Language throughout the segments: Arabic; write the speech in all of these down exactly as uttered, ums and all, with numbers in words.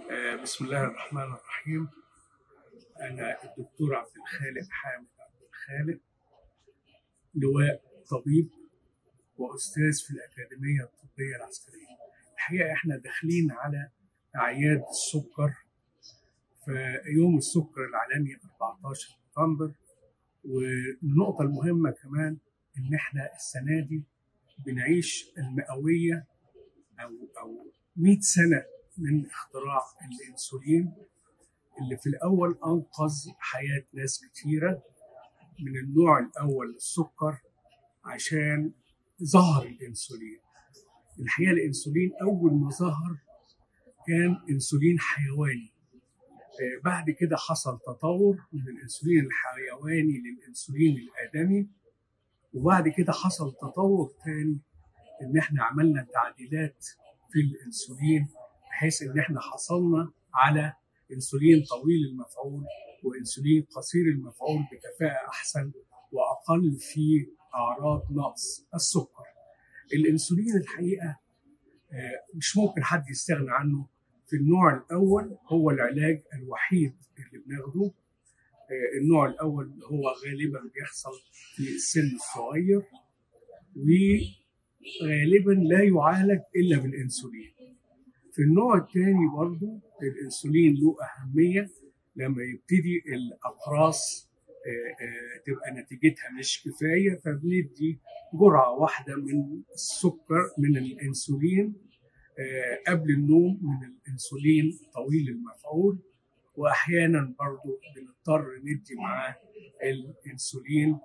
آه، بسم الله الرحمن الرحيم. أنا الدكتور عبد الخالق حامد عبد الخالق، لواء طبيب وأستاذ في الأكاديمية الطبية العسكرية. الحقيقة إحنا داخلين على أعياد السكر، في يوم السكر العالمي أربعة عشر نوفمبر، والنقطة المهمة كمان إن إحنا السنة دي بنعيش المئوية أو أو مئة سنة من اختراع الأنسولين، اللي في الأول أنقذ حياة ناس كتيرة من النوع الأول للسكر عشان ظهر الأنسولين. الحقيقة الأنسولين أول ما ظهر كان أنسولين حيواني، بعد كده حصل تطور من الأنسولين الحيواني للأنسولين الآدمي، وبعد كده حصل تطور تاني إن إحنا عملنا تعديلات في الأنسولين بحيث إن إحنا حصلنا على انسولين طويل المفعول وانسولين قصير المفعول بكفاءة احسن واقل في اعراض نقص السكر. الانسولين الحقيقة مش ممكن حد يستغنى عنه. في النوع الاول هو العلاج الوحيد اللي بناخده. النوع الاول هو غالبا بيحصل في السن الصغير وغالبا لا يعالج الا بالانسولين. في النوع الثاني برضو الانسولين له اهميه لما يبتدي الاقراص تبقى نتيجتها مش كفايه، فبندي جرعه واحده من السكر من الانسولين قبل النوم من الانسولين طويل المفعول، واحيانا برضو بنضطر ندي معاه الانسولين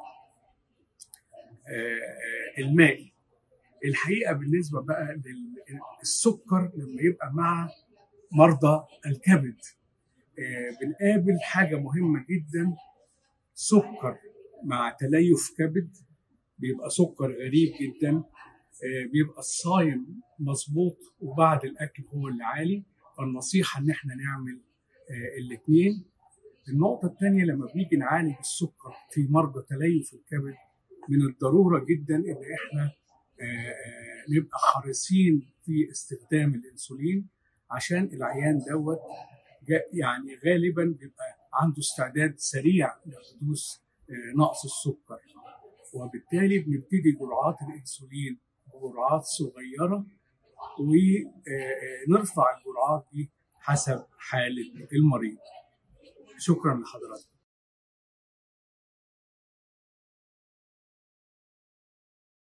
المائي. الحقيقه بالنسبه بقى للسكر لما يبقى مع مرضى الكبد بنقابل حاجه مهمه جدا. سكر مع تليف كبد بيبقى سكر غريب جدا، بيبقى الصايم مظبوط وبعد الاكل هو اللي عالي، فالنصيحه ان احنا نعمل الاثنين. النقطه الثانيه لما بنيجي نعالج السكر في مرضى تليف الكبد من الضروره جدا ان احنا نبقى حريصين في استخدام الانسولين عشان العيان دوت يعني غالبا بيبقى عنده استعداد سريع لحدوث نقص السكر، وبالتالي بنبتدي جرعات الانسولين بجرعات صغيره ونرفع الجرعات دي حسب حاله المريض. شكرا لحضرتك.